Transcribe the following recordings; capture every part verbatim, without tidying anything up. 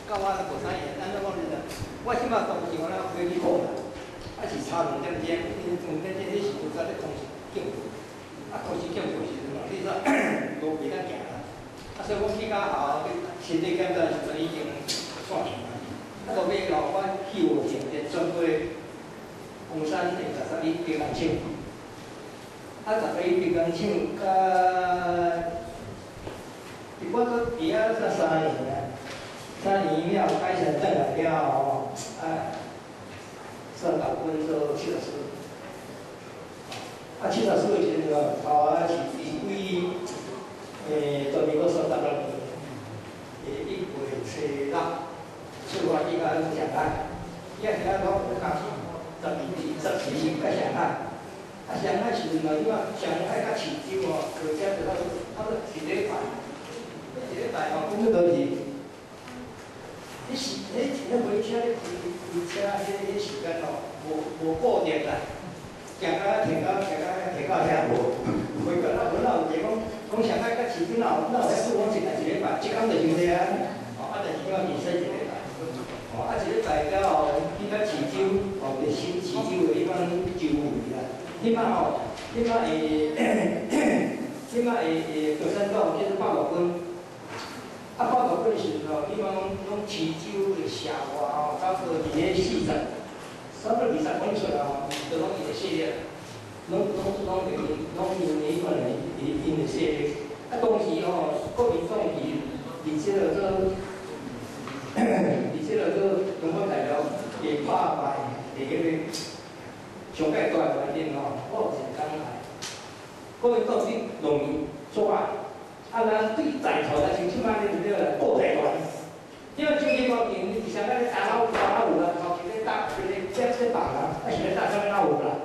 到我无啥嘢，咱都讲是我即马当时我咧飞去讲啦，啊是差两点钟，因为两点钟迄时阵在咧同时警卫，啊同时警卫时阵嘛，你说路袂当行啦，啊所以我去到后，身体检查时阵已经散去啦，啊到尾老我去我前面转过红山第十三一平安厂，啊十一平安厂甲。 我搁伫遐才三年啊，三年了改成转来了吼，啊，算到阮做七十四，啊七十四时阵哦，头啊是离位，诶，做民国三十六年，诶一月初六，出发去到上海，伊啊遐我有讲，十二十二年到上海，啊上海时阵嘛，你看上海甲泉州哦，坐车坐到差不多一礼拜。 一礼拜吼，根本就是，迄时迄迄火车咧开开车迄迄时间吼，无无固定啦，行到停到行到停到遐无，袂个那无那有一个讲讲上海甲市区那有那有迄讲一来一礼拜，一工就休息啊，哦啊，就是讲二十一礼拜，哦啊一礼拜了后去到市州，哦就新市州的迄帮周围啦，迄摆吼，迄摆会，迄摆会会高山岛叫做八路军。 啊，报道嗰时候，伊讲拢市州的社外吼，差不多伫咧四十，差不多二十公尺啊吼，就拢伊的系列，拢拢拢因拢因为迄款的因因的系列。啊，当时吼，国民党是伫即个做，伫即个做中国大陆会拍败伫迄个上界大环境吼，我有一讲来，国民党是容易做啊。 啊，咱对在头啦，像即摆咧就了布袋团，因为经济方面，你像咱咧打老打老有啦，头前咧打，前咧在在打啦，啊是咧打啥物老有啦。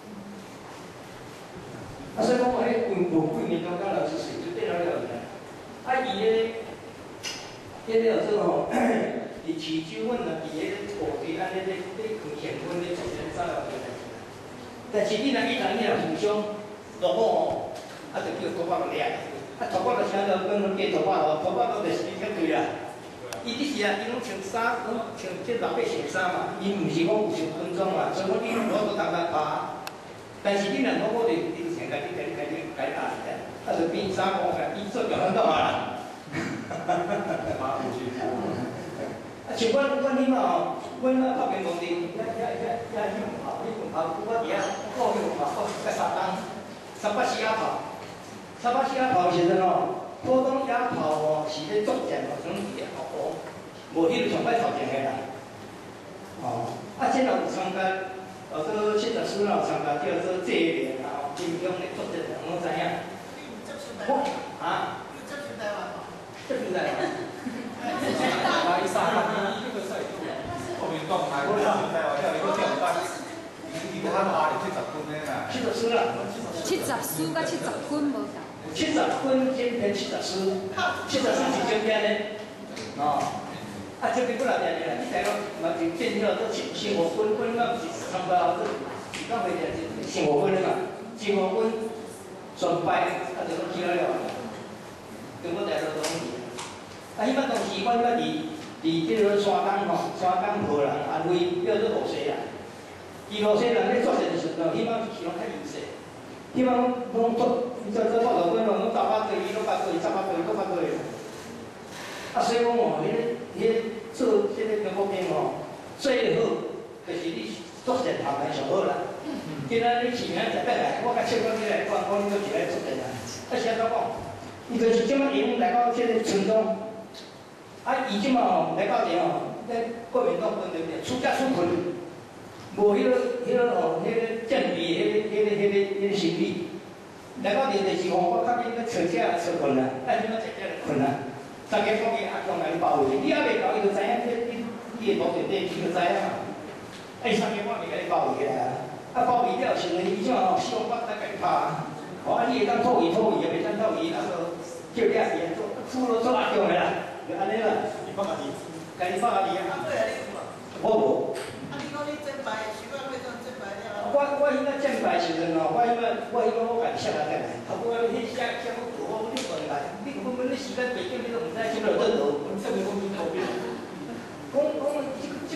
啊，所以讲我迄规无几年中，甲老师水就对了了的。啊，伊咧，迄个做吼，伫市州阮若伫迄个部队安尼咧咧开现阮咧做咧啥个代志。但是你若伊若伊若互相落伍吼，啊就叫多发掠。 啊，头发就穿到跟阮剪头发咯，头发都袂是伊较贵啦。伊只是啊，伊拢穿衫，拢穿即老百姓衫嘛，伊毋是讲有穿军装嘛，所以讲你我都当当拍。但是你若讲我哋，你先家己家己家己家己打的，啊就变衫讲个，伊做着很到啊。马出去。啊，像阮阮迄嘛吼，阮啊北平农地，遐遐遐遐去跑，去跑，我伫遐过去跑，过去个三冬，三八四啊跑。 三八四亚跑时阵哦，普通亚跑哦是咧作战哦，总是咧学学，无迄个上摆头前个啦。哦，啊，即若有参加，呃，做七十四有参加叫做戒联啊，金乡咧作战，拢知影。我啊。你接受台湾无？接受台湾。啊，伊三八一这个赛度，国民党台湾台湾叫伊个调单，伊伊他妈是七十分的啦。七十四啦。 七十四甲七十分无同。 七十分兼偏七十四，七十四是正偏的，哦，啊，这边过来点点，你睇咯，嘛就变了都生生活分分嘛，不是差不多，是讲袂点是生活分的嘛，生活分全败，啊，就拢起来了，中国大陆东西，啊，迄摆当时我迄摆伫伫即个山东吼，山东荷兰安徽叫做罗西兰，伊罗西兰咧作战的时候，迄摆是拢较优势，迄摆拢做。 你做做报道官咯，拢打八个月，拢八个月，十八个月，拢八个月。啊，所以讲哦，迄迄做即个中国兵哦，最好就是你作战头面上好啦。今仔你市民食得来，我甲唱歌起来，我讲你做起来作战啦。啊，是安怎讲？伊就是即摆用来到即个村庄，啊，伊即摆吼来到这吼，咱国民党分对不对？出家出困，无迄个迄个哦，迄个政治迄个迄个迄个迄个心理。 来到年就是讲，我较紧个找车找困难，啊，怎么找车困难？大家讲伊阿强来包围，你还未到，伊就知影你你你个路线地，伊就知影嘛。哎，三更半暝甲你包围啦，啊包围了，像伊种吼，四方八达甲你拍，哦，啊你会当吐伊吐伊，也袂当吐伊，啊个叫你阿爷做，厝都做阿强个啦，就安尼啦。你放家己，家己放家己啊。啊，对啊，你有无？我无。啊，你讲你真白，习惯会当真白了。我我迄个正牌时阵哦，我迄个我迄个我家己写来来，啊不过迄写写我做我你问来，你根本你时间背景你都毋知，即落倒倒，证明我面头边。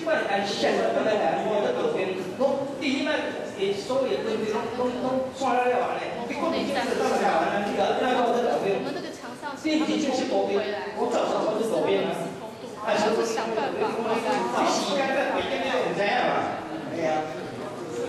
摆按现在本来来我的左边，我第一摆诶所有东西拢拢算了了完嘞，你讲你就是当然完了，你个那个我的左边， 我们这个墙上第一题就是左边，我早上我是左边啊。